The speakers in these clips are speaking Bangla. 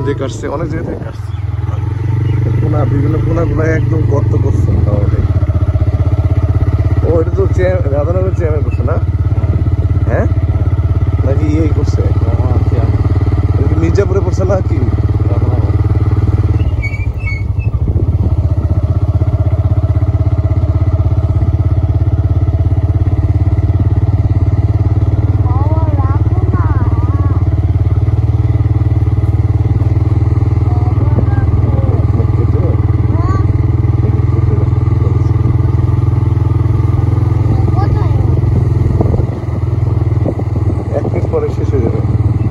দিয়ে কাটছে, অনেক জায়গা থেকে কাটছে। কোনা বিভিন্ন কোনাগুলো একদম গর্ত করছে। ও এটা তো রাধানগর চেয়ারম্যান করছে না? হ্যাঁ নাকি ইয়ে করছে? মির্জাপুরে পড়ছে না কি? পরে শেষ হয়ে যাবে।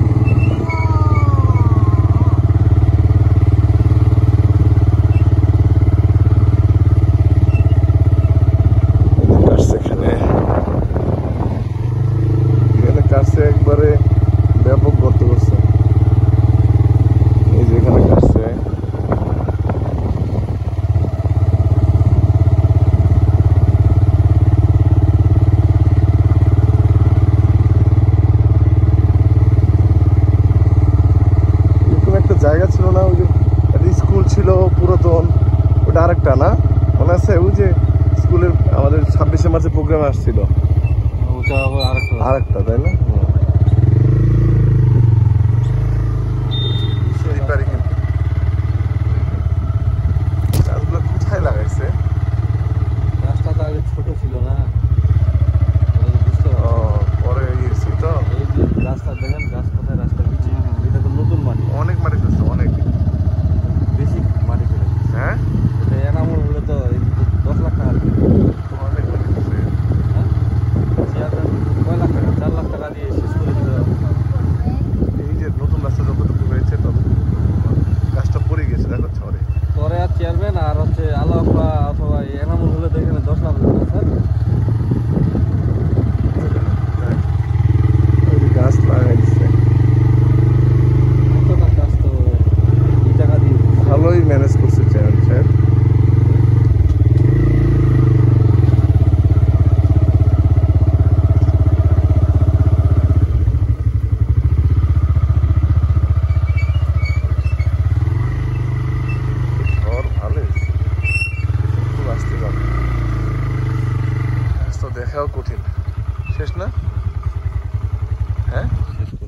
কাটছে একবারে ব্যাপক গর্ত করছে। এই যে এখানে কাটছে। জায়গা ছিল না, ওই যে একটা স্কুল ছিল পুরাতন, ওটা আরেকটা না মনে আছে? ওই যে স্কুলের আমাদের 26শে মার্চের প্রোগ্রামে আসছিল আরেকটা, তাই না? গাছগুলো কোথায় লাগাইছে? গাছটা তো আগে ছোট ছিল না, পরে গিয়েছি তো। এই যে রাস্তা দেখেন, গাছ কোথায়, রাস্তা পিছিয়ে। এটা তো নতুন মাটি, অনেক মাটি ফেলছে, অনেক বেশি মাটি ফেলে। হ্যাঁ এটা এনামূল হলে তো 10 লাখ টাকা অনেক মাটি ফেলছে। হ্যাঁ, কয় লাখ টাকা? 4 লাখ টাকা দিয়ে শেষ করে দিতে হবে। এই যে নতুন রাস্তা যতটুকু হয়েছে ততটুকু গাছটা পড়ে গেছে, দেখো ছড়ে। পরে আর চেয়ারম্যান আর হচ্ছে আলাপা অথবা এনামূল হলে তো এখানে 10 লাখ স্যার গাছ লাগাই দিচ্ছে। গাছ তো এই টাকা দিয়ে ভালোই ম্যানেজ করছে চেয়ারম্যান সাহেব। দেখাও কঠিন, শেষ না? হ্যাঁ শেষ।